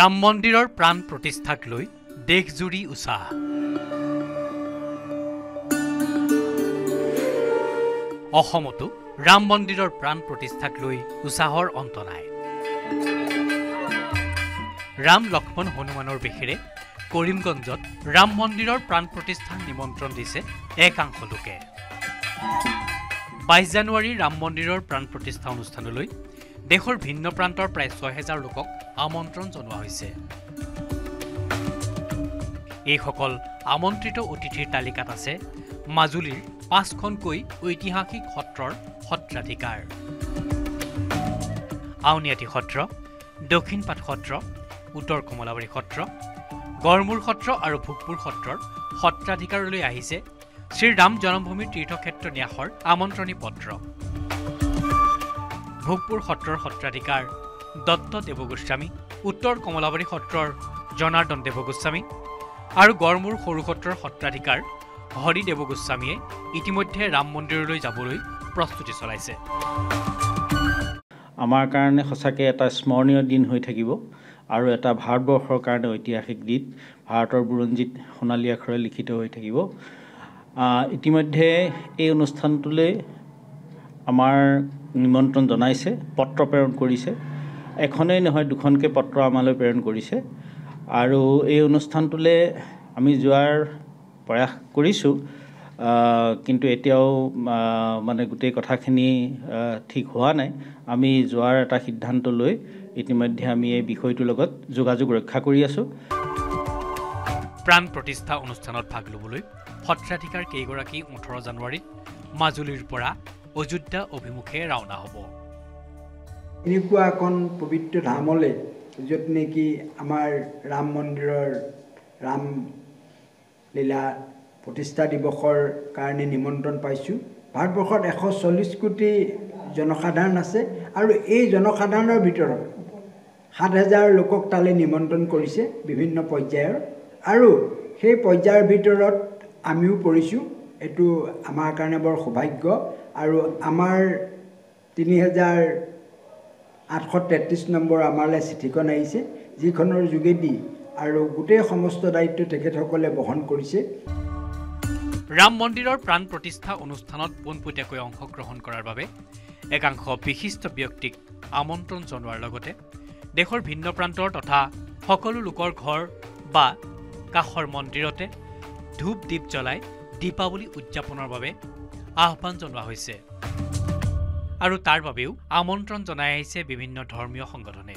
ৰাম মন্দিৰৰ প্ৰাণ প্ৰতিষ্ঠাক লৈ দেশজুৰি উৎসাহ। অসমতো ৰাম মন্দিৰৰ প্ৰাণ প্ৰতিষ্ঠাক লৈ উৎসাহৰ অন্ত নাই। ৰাম লক্ষ্মণ হনুমানৰ বেশেৰে কৰিমগঞ্জত ৰাম মন্দিৰৰ প্ৰাণ প্ৰতিষ্ঠান নিমন্ত্ৰণ দিছে একাংশ লোকে। 22 জানুৱাৰী ৰাম মন্দিৰৰ প্ৰাণ প্ৰতিষ্ঠা অনুষ্ঠানলৈ দেশৰ ভিন্ন প্ৰান্তৰ প্ৰায় 6000 লোকক আমন্ত্ৰণ জনোৱা হৈছে। এইসকল আমন্ত্ৰিত অতিথিৰ তালিকাত আছে মাজুলীৰ 5খনকৈ ঐতিহাসিক সত্ৰৰ সত্ৰাধিকাৰ। আউনীআটী সত্ৰ, দক্ষিণপাট সত্ৰ, উত্তৰ কমলাবাৰী সত্ৰ, গড়মূৰ সত্ৰ আৰু ভোগপুৰ সত্ৰৰ সত্ৰাধিকাৰলৈ আহিছে শ্ৰীৰাম জন্মভূমিৰ তীৰ্থক্ষেত্ৰ ন্যাসৰ আমন্ত্ৰণী পত্ৰ। ভোগপুৰ সত্ৰৰ সত্ৰাধিকাৰ দত্ত দেৱগোস্বামী, উত্তৰ কমলাবাৰী সত্ৰৰ জনাৰ্দন দেৱগোস্বামী আৰু গড়মূৰ সৰু সত্ৰৰ সত্ৰাধিকাৰ হৰি দেৱগোস্বামীয়ে ইতিমধ্যে ৰাম মন্দিৰলৈ যাবলৈ প্ৰস্তুতি চলাইছে। আমাৰ কাৰণে সঁচাকৈ এটা স্মৰণীয় দিন হৈ থাকিব আৰু এটা ভাৰতবৰ্ষৰ কাৰণে ঐতিহাসিক দিন, ভাৰতৰ বুৰঞ্জীত সোণালী আখৰে লিখিত হৈ থাকিব। ইতিমধ্যে এই অনুষ্ঠানটোলৈ আমাৰ নিমন্ত্ৰণ জনাইছে, পত্ৰ প্ৰেৰণ কৰিছে। এখনেই নহয়, 2খনকৈ পত্ৰ আমালৈ প্ৰেৰণ কৰিছে আৰু এই অনুষ্ঠানটোলৈ আমি যোৱাৰ প্ৰয়াস কৰিছোঁ, কিন্তু এতিয়াও মানে গোটেই কথাখিনি ঠিক হোৱা নাই। আমি যোৱাৰ এটা সিদ্ধান্ত লৈ ইতিমধ্যে আমি এই বিষয়টোৰ লগত যোগাযোগ ৰক্ষা কৰি আছোঁ। প্ৰাণ প্ৰতিষ্ঠা অনুষ্ঠানত ভাগ ল'বলৈ সত্ৰাধিকাৰ কেইগৰাকী 18 জানুৱাৰীত মাজুলীৰ পৰা অযোধ্যা অভিমুখে ৰাওনা হ'ব। এনেকুৱা এখন পবিত্ৰ ধামলৈ য'ত নেকি আমাৰ ৰাম মন্দিৰৰ ৰাম লীলা প্ৰতিষ্ঠা দিৱসৰ কাৰণে নিমন্ত্ৰণ পাইছোঁ। ভাৰতবৰ্ষত 140 কোটি জনসাধাৰণ আছে আৰু এই জনসাধাৰণৰ ভিতৰত 7000 লোকক তালৈ নিমন্ত্ৰণ কৰিছে বিভিন্ন পৰ্যায়ৰ, আৰু সেই পৰ্যায়ৰ ভিতৰত আমিও পৰিছোঁ। এইটো আমাৰ কাৰণে বৰ সৌভাগ্য। আৰু আমাৰ 3833 নম্বৰ আমালৈ চিঠিখন আহিছে, যিখনৰ যোগেদি আৰু গোটেই সমস্ত দায়িত্ব তেখেতসকলে বহন কৰিছে। ৰাম মন্দিৰৰ প্ৰাণ প্ৰতিষ্ঠা অনুষ্ঠানত পোনপটীয়াকৈ অংশগ্ৰহণ কৰাৰ বাবে একাংশ বিশিষ্ট ব্যক্তিক আমন্ত্ৰণ জনোৱাৰ লগতে দেশৰ ভিন্ন প্ৰান্তৰ তথা সকলো লোকৰ ঘৰ বা কাষৰ মন্দিৰতে ধূপ দীপ জ্বলাই দীপাৱলী উদযাপনৰ বাবে আহ্বান জনোৱা হৈছে আৰু তাৰ বাবেও আমন্ত্ৰণ জনাই আহিছে বিভিন্ন ধৰ্মীয় সংগঠনে।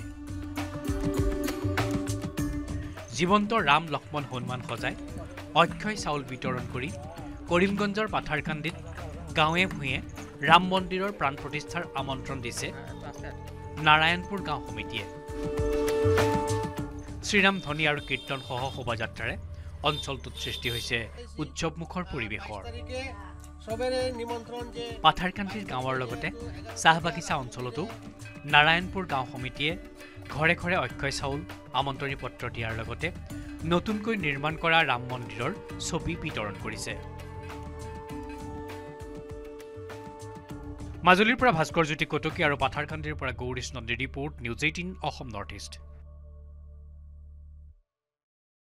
জীৱন্ত ৰাম লক্ষ্মণ হনুমান সজাই অক্ষয় চাউল বিতৰণ কৰি কৰিমগঞ্জৰ পাথাৰকান্দিত গাঁৱে ভূঞে ৰাম মন্দিৰৰ প্ৰাণ প্ৰতিষ্ঠাৰ আমন্ত্ৰণ দিছে নাৰায়ণপুৰ গাঁও সমিতিয়ে। শ্ৰীৰাম ধ্বনি আৰু কীৰ্তনসহ শোভাযাত্ৰাৰে অঞ্চলটোত সৃষ্টি হৈছে উৎসৱমুখৰ পৰিৱেশৰ। পাথাৰকান্দিৰ গাঁৱৰ লগতে চাহ বাগিচা অঞ্চলতো নাৰায়ণপুৰ গাঁও সমিতিয়ে ঘৰে ঘৰে অক্ষয় চাউল আমন্ত্ৰণী পত্ৰ দিয়াৰ লগতে নতুনকৈ নিৰ্মাণ কৰা ৰাম মন্দিৰৰ ছবি বিতৰণ কৰিছে। মাজুলীৰ পৰা ভাস্কৰ জ্যোতি কটকী আৰু পাথাৰকান্দিৰ পৰা গৌৰীশ নন্দীৰ report, news 18 Assam North east.